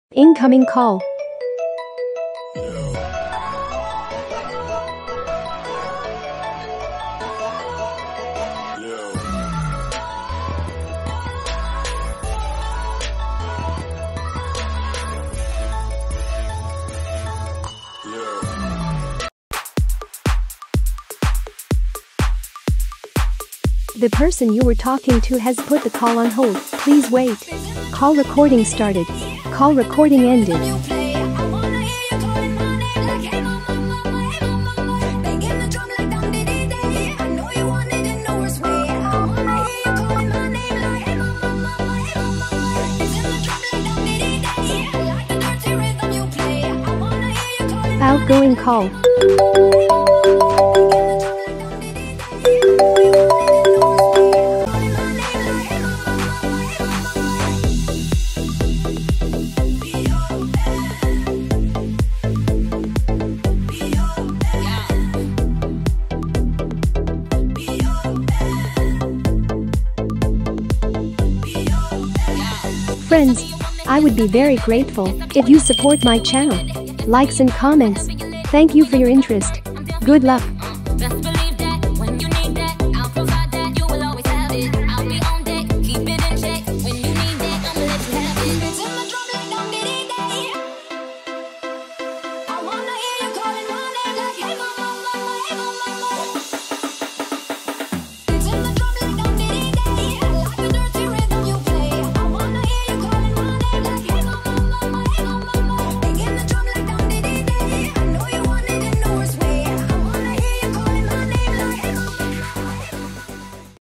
Incoming call. The person you were talking to has put the call on hold. Please wait. Call recording started. Call recording ended. Outgoing call. Friends, I would be very grateful if you support my channel. Likes and comments. Thank you for your interest. Good luck.